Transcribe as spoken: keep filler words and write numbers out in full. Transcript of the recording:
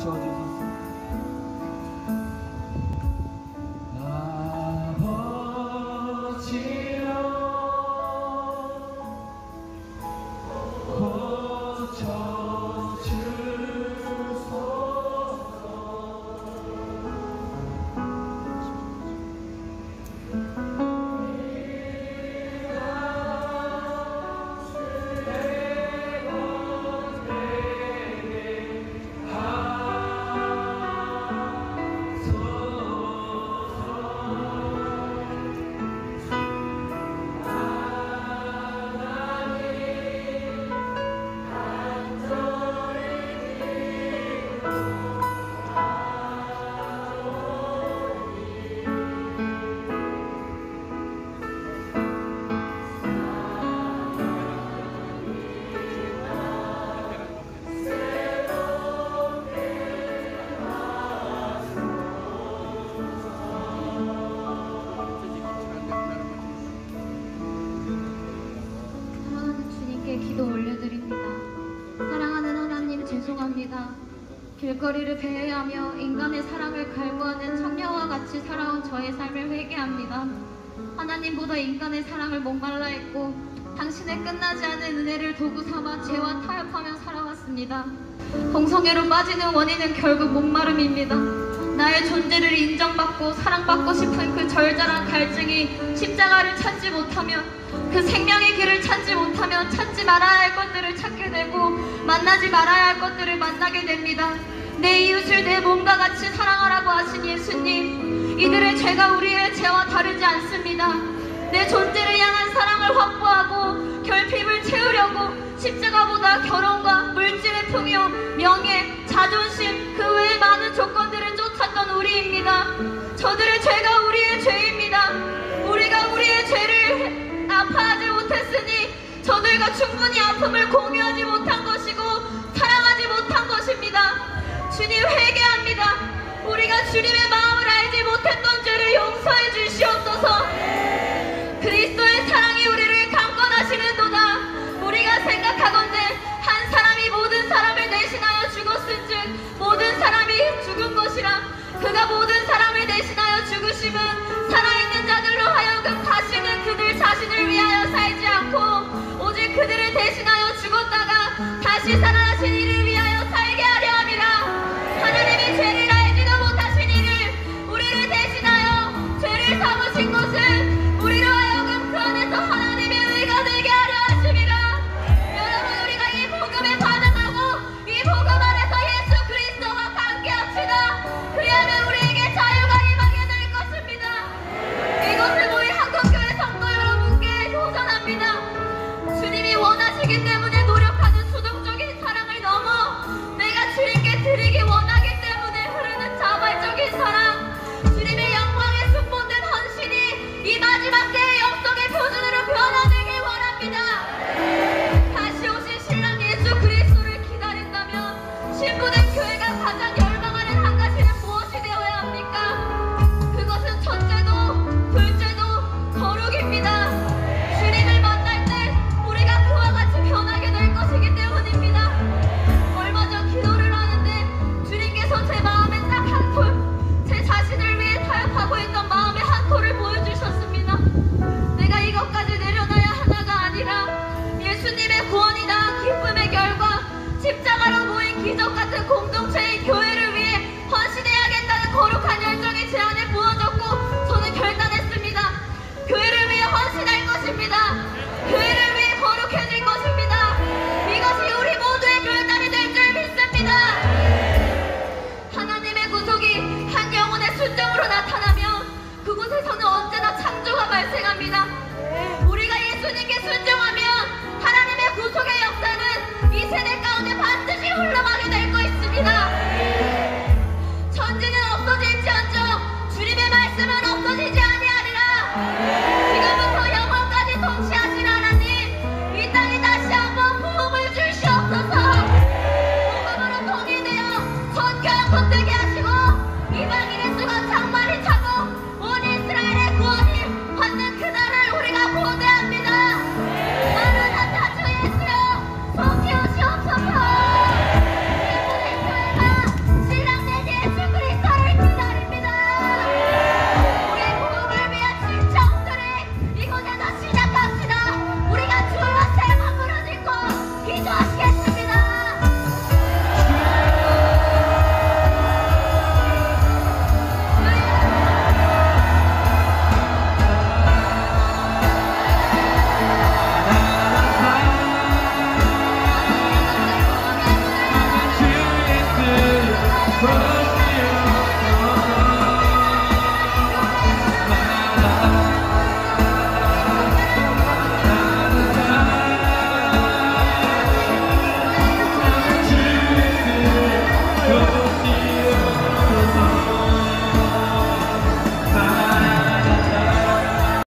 비춰주소서. 기도 올려드립니다. 사랑하는 하나님, 죄송합니다. 길거리를 배회하며 인간의 사랑을 갈구하는 청녀와 같이 살아온 저의 삶을 회개합니다. 하나님보다 인간의 사랑을 목말라 했고 당신의 끝나지 않은 은혜를 도구 삼아 죄와 타협하며 살아왔습니다. 동성애로 빠지는 원인은 결국 목마름입니다. 나의 존재를 인정받고 사랑받고 싶은 그 절절한 갈증이 십자가를 찾지 못하며 그 생명의 길을 찾지 못하며 찾지 말아야 할 것들을 찾게 되고 만나지 말아야 할 것들을 만나게 됩니다. 내 이웃을 내 몸과 같이 사랑하라고 하신 예수님, 이들의 죄가 우리의 죄와 다르지 않습니다. 내 존재를 향한 사랑을 확보하고 결핍을 채우려고 십자가보다 결혼과 물질의 풍요, 명예, 자존심, 그 외의 많은 조건들을 쫓았던 우리입니다. 저들의 죄가 우리의 죄입니다. 우리가 우리의 죄를 아파하지 못했으니 저들과 충분히 아픔을 공유하지 못한 것이고 사랑하지 못한 것입니다. 주님, 회개합니다. 우리가 주님의 마음을 알지 못했던 죄를 용서해 주시옵소서. 그리스도의 사랑이 우리를 강권하시는도다. 우리가 생각하건대 한 사람이 모든 사람을 대신하여 죽었은즉 모든 사람이 죽은 것이라. 그가 모든 사람을 대신하여 죽으심은 살아있는 자들로 하여금 다시는 그들 자신을 위하여 살지 않고 오직 그들을 대신하여 죽었다가 다시 살아나신 이를 위하여 살게 하려 함이라. 하나님이 죄를 알지도 못하신 이를 우리를 대신하여 죄를 삼으신 것은 우리로 하여금 그 안에서 하나님의 의가 되게 하려 하심이라. 여러분, 우리가 이 복음에 반응하고 이 복음 안에서 예수 그리스도와 함께합시다. 그리하면 우리에게 자유가 임하게 될 것입니다. 이것을 모인 한국교회 성도 여러분께 도전합니다. 주님이 원하시기 때문에 노력하는 수동적인 사랑을 넘어 내가 주님께 드리기 원하기 때문에 흐르는 자발적인 사랑, 주님의 영광에 순본된 헌신이 이 마지막 때의 영성의 표준으로 변화되길 원합니다. 다시 오신 신랑 예수 그리스도를 기다린다면 신부된 교회가 가장 열망하는 한 가지는 무엇이 되어야 합니까? 그것은 첫째도 둘째도 거룩입니다. 주님을 만날 때 우리가 그와 같이 변하게 될 것이기 때문입니다. 얼마 전 기도를 하는데 주님께서 제 마음에 딱 한 톨, 제 자신을 위해 타협하고 있던 마음의 한 톨을 보여주셨습니다. 내가 이것까지 내려놔야 하나가 아니라 예수님의 구원이나 기쁨의 결과, 십자가로 모인 기적 같은 공동